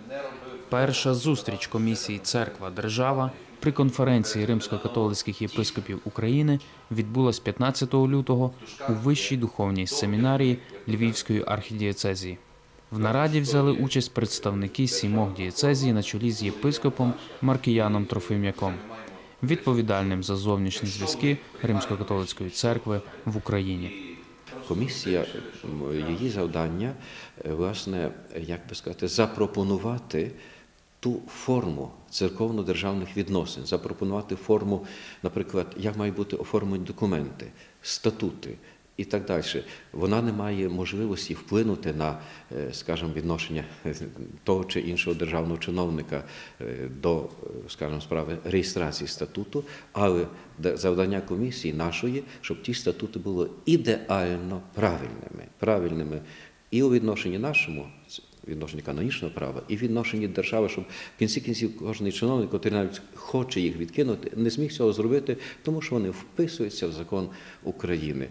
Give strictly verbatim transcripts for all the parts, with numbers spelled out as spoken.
Перша зустріч комісії «Церква-Держава» при конференції римсько-католицьких єпископів України відбулась п'ятнадцятого лютого у Вищій духовній семінарії Львівської архідієцезії. В нараді взяли участь представники сімох дієцезій на чолі з єпископом Маркіяном Трофим'яком, відповідальним за зовнішні зв'язки Римсько-католицької церкви в Україні. Комісія, її завдання, власне, як би сказати, запропонувати ту форму церковно-державних відносин, запропонувати форму, наприклад, як мають бути оформлені документи, статути і так далі. Вона не має можливості вплинути на, скажімо, відношення того чи іншого державного чиновника до, скажімо, справи реєстрації статуту, але завдання комісії нашої, щоб ті статути були ідеально правильними, правильними і у відношенні нашому, відношенні канонічного права, і відношенні держави, щоб в кінці кінців кожен чиновник, який навіть хоче їх відкинути, не зміг цього зробити, тому що вони вписуються в закон України.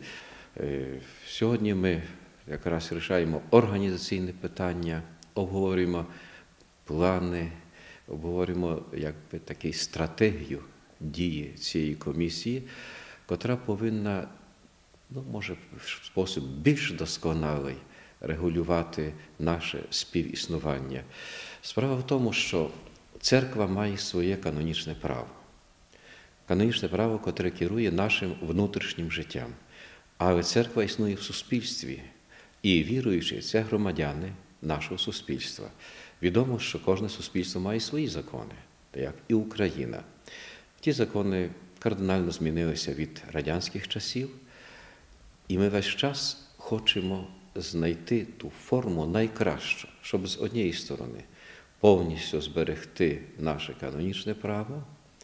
Сьогодні ми якраз рішаємо організаційне питання, обговорюємо плани, обговорюємо якби таку стратегію дії цієї комісії, котра повинна, ну, може, в спосіб більш досконалий регулювати наше співіснування. Справа в тому, що церква має своє канонічне право. Канонічне право, котре керує нашим внутрішнім життям. Але церква існує в суспільстві, і віруючі – це громадяни нашого суспільства. Відомо, що кожне суспільство має свої закони, як і Україна. Ті закони кардинально змінилися від радянських часів, і ми весь час хочемо знайти ту форму найкращу, щоб з однієї сторони повністю зберегти наше канонічне право,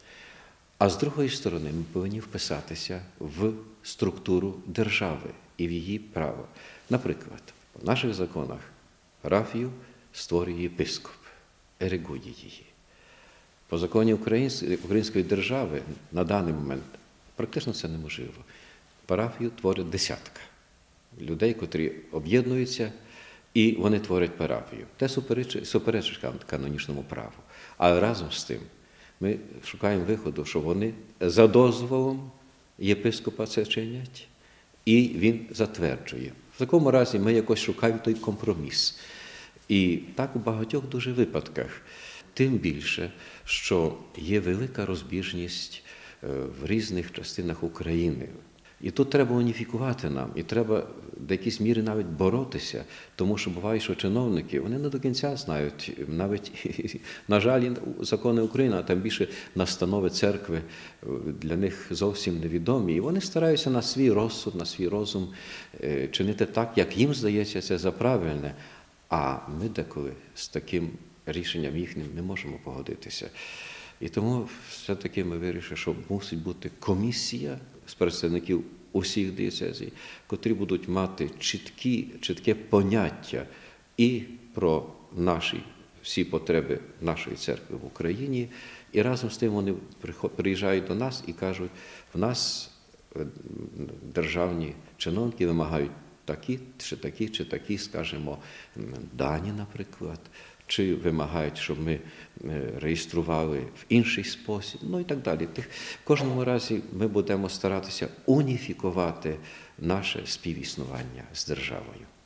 а з другої сторони ми повинні вписатися в структуру держави і в її право. Наприклад, в наших законах парафію створює єпископ, ерегує її. По законі української держави на даний момент практично це неможливо. Парафію творить десятка людей, котрі об'єднуються, і вони творять парафію. Те суперечить канонічному праву. Але разом з тим ми шукаємо виходу, що вони за дозволом єпископа це чинять, і він затверджує. В такому разі ми якось шукаємо той компроміс. І так у багатьох дуже випадках. Тим більше, що є велика розбіжність в різних частинах України. І тут треба уніфікувати нам, і треба до якійсь міри навіть боротися, тому що буває, що чиновники, вони не до кінця знають, навіть, на жаль, закони України, а там більше настанови церкви для них зовсім невідомі. І вони стараються на свій розсуд, на свій розум чинити так, як їм здається це за правильне, а ми деколи з таким рішенням їхнім не можемо погодитися. І тому все-таки ми вирішили, що мусить бути комісія з представників усіх дієцезій, котрі будуть мати чіткі, чітке поняття і про наші всі потреби нашої церкви в Україні, і разом з тим вони приїжджають до нас і кажуть, в нас державні чиновники вимагають такі, чи такі, чи такі, скажімо, дані, наприклад, чи вимагають, щоб ми реєстрували в інший спосіб, ну і так далі. В кожному разі ми будемо старатися уніфікувати наше співіснування з державою.